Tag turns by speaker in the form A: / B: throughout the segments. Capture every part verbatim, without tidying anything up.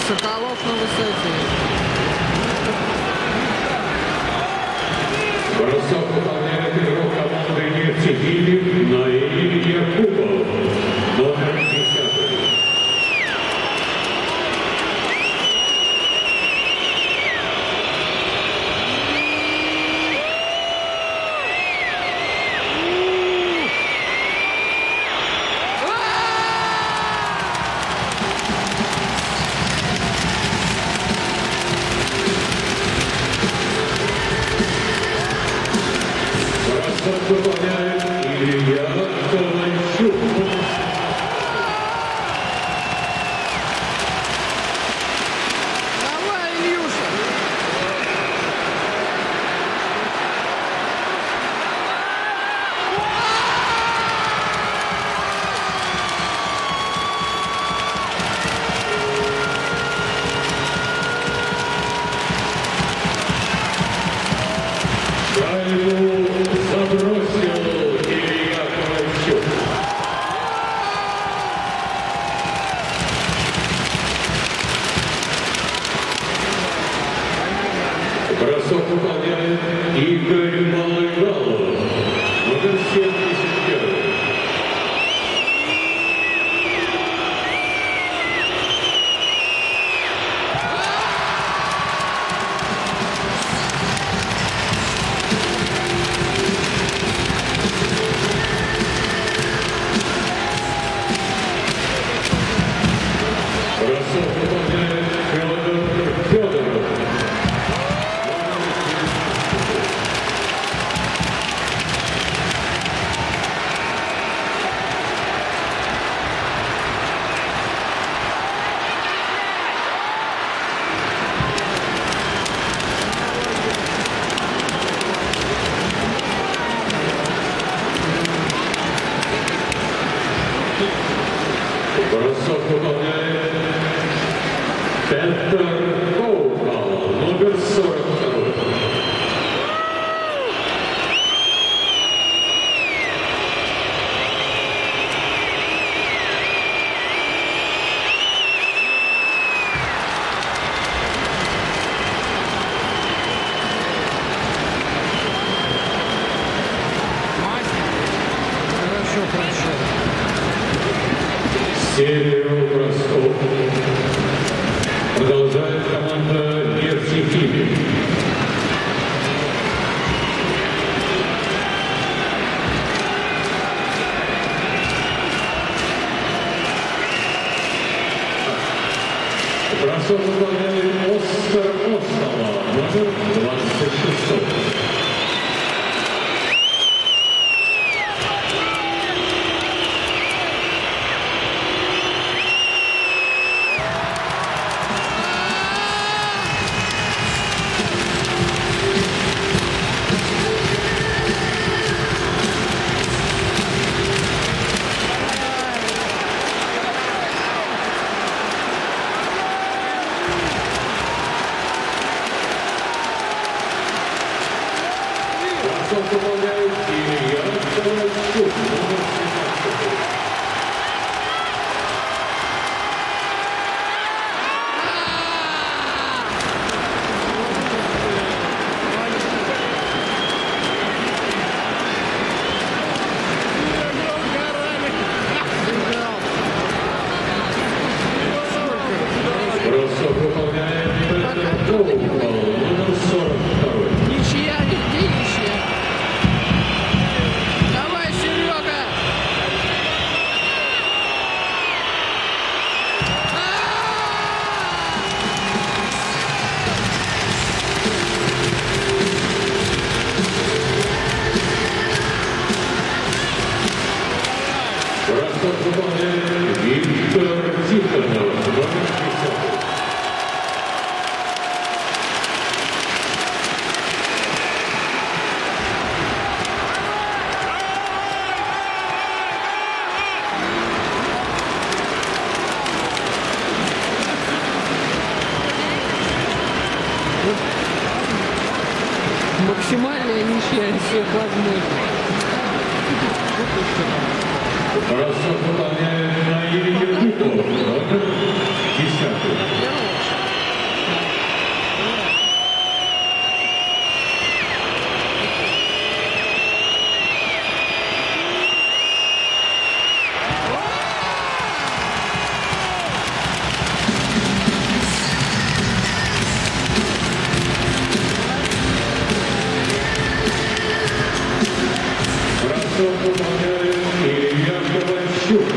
A: Соколов на высоте.
B: Бросок выполняет игрок команды «Нефтехимик» Наиль Якубов, номер десятый. Выполняет Илья Ковальчук.
A: Давай, Илюша!
B: Шайбу забросил Илья Ковальчук. Бросок выполняет Игорь Малыгалов, номер семьдесят первый. Бросок выполняет Федор Федоров. Бросок выполняет Петр Коукал, номер сорок второй.
A: Хорошо, хорошо.
B: Серию бросков продолжает команда «Нефтехимик». Бросок выполняет Оскар Остова, номер двадцать шестой. Бросок выполняет Илья Ковальчук, номер семнадцатый. Бросок выполняет Петр Коукал, номер сорок второй.
A: Ничья, нигде ничья. Давай, Серега!
B: Бросок выполняет Виктор Тихонов, номер десятый.
A: Максимальная ничья из всех возможных.
B: Бросок выполняет Наиль Якубов, номер десятый. Бросок выполняет Илья Ковальчук.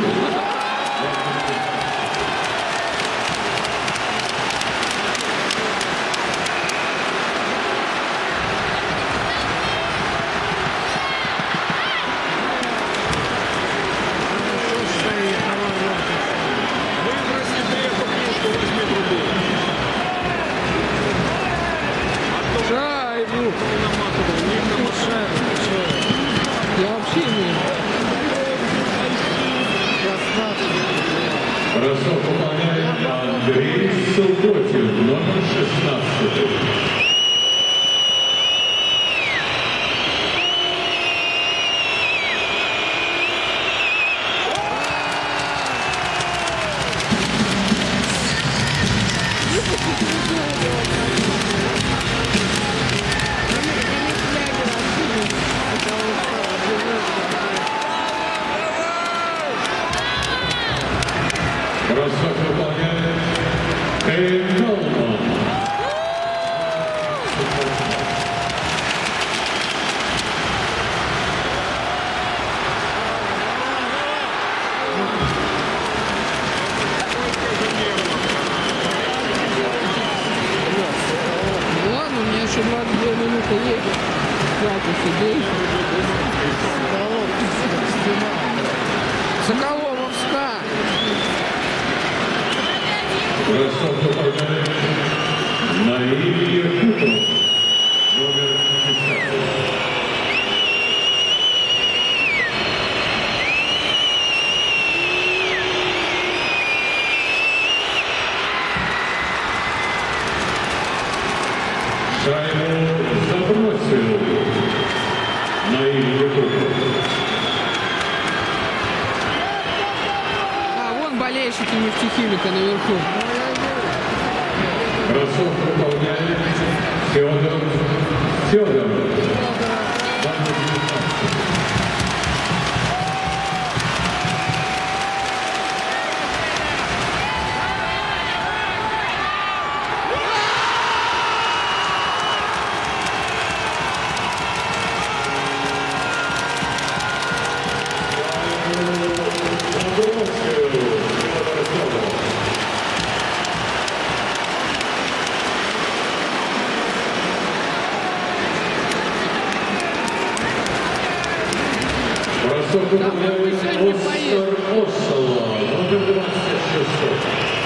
A: Шайбу! Я вообще не...
B: Бросок выполняет Андрей Субботин, номер шестнадцать. Бросок выполняет Кейн Колман.
A: Ладно, у меня еще двадцать две минуты едет. Хватит сидеть. Соколововска.
B: Бросок выполняет Наиль Якупов, номер десять. Шайбу забросил Наиль Якупов.
A: А, вон болельщики нефтехимика наверху.
B: Бросок выполняет Федор Федоров. Бросок выполняет Оскар Осола, номер двадцать шесть.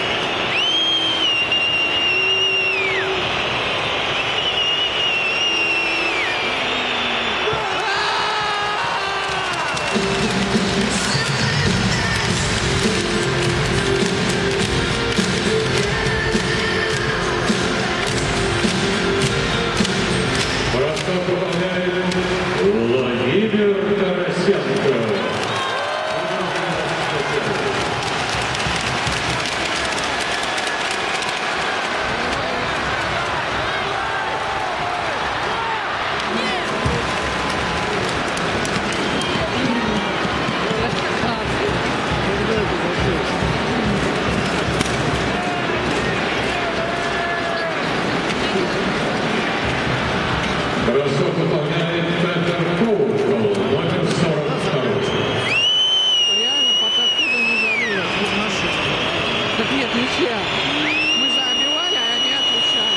B: Бросок выполняет Владимир Тарасенко. Бросок выполняет Петр Коукол, номер сорок два.
A: Реально, пока отсюда не забилось. Так нет, ничья. Мы забивали, а они отвечали.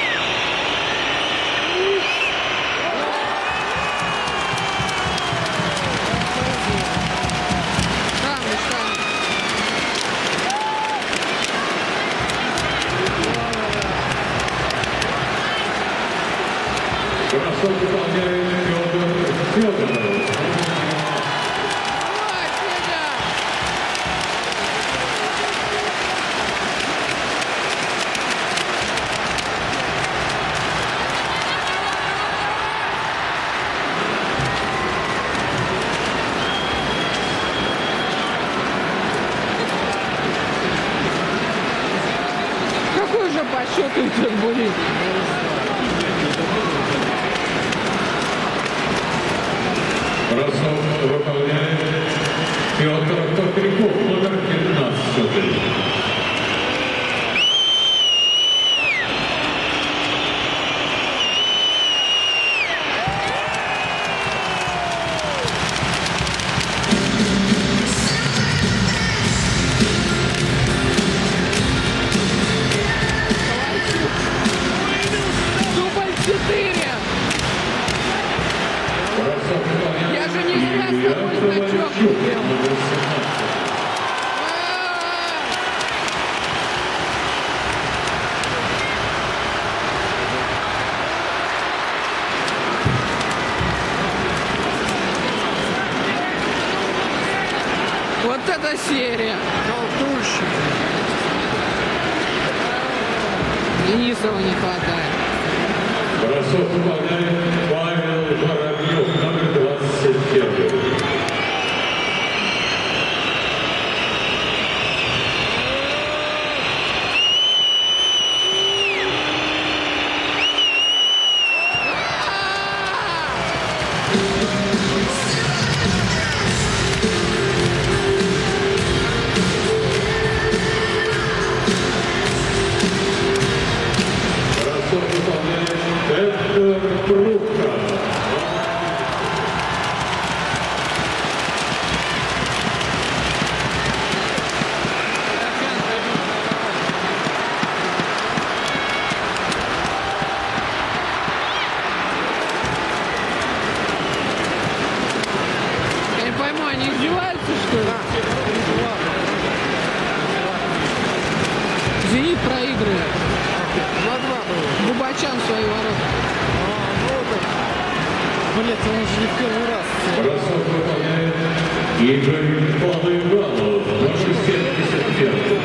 A: Там, там.
B: Бросок выполняет Федор Федоров.
A: Давай, Федя! Какой же по счету идет будет?
B: Бросок выполняет Петр Котряков, номер пятнадцать.
A: Я же не зря с тобой значок купил. Вот это серия.
C: Толтушек.
A: Денисова не хватает.
B: Бросок выполняет Павел Воробьев, номер двадцать один.
A: Они издеваются, что ли? Зенит проигрывает.
C: два-два было.
A: Губачан в свои ворота.
C: А, ну это... Блять, он же не в первый раз.
B: Бросок выполняет Игорь Полыгалов, номер семьдесят один.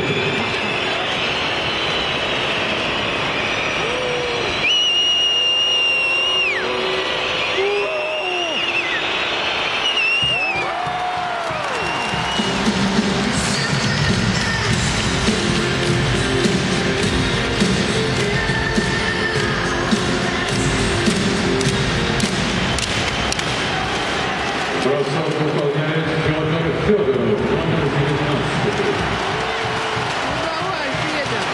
B: Бросок выполняет Федор Федоров, номер девятнадцать.
A: Ну давай, Федя.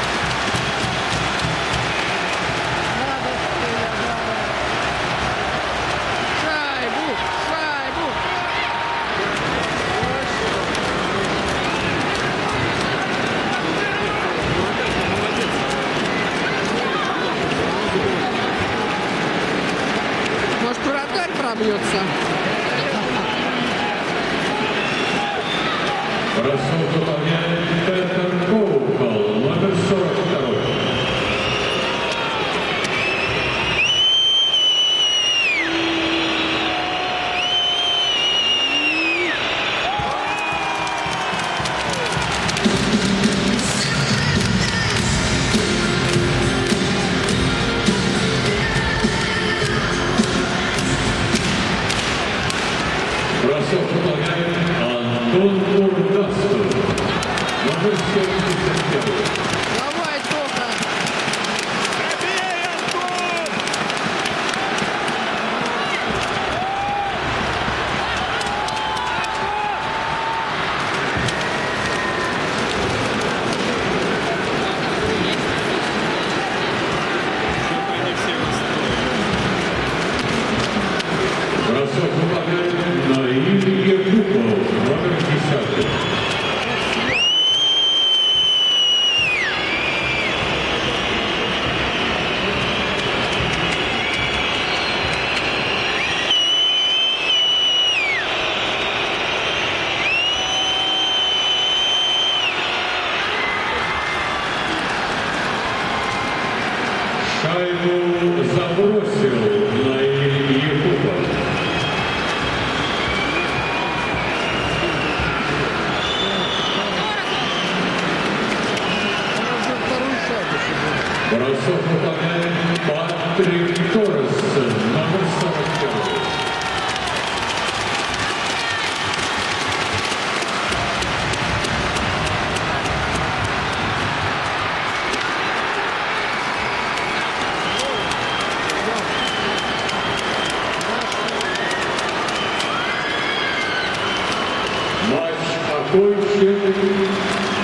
C: Надо,
A: Шайбу, шайбу. Может, вратарь пробьется?
B: Бросок выполняет Петр Коукол, номер сорок два. Бросок выполняет Антон Бургастов, номер семьдесят один.
A: Давай, Тоха.
B: Бросок выполняет Наиль Якупов, номер десятый. Шайбу забросил Наиль Якупов. Бросок выполняет Патрик Торрес, номер сорок первый. Матч окончен.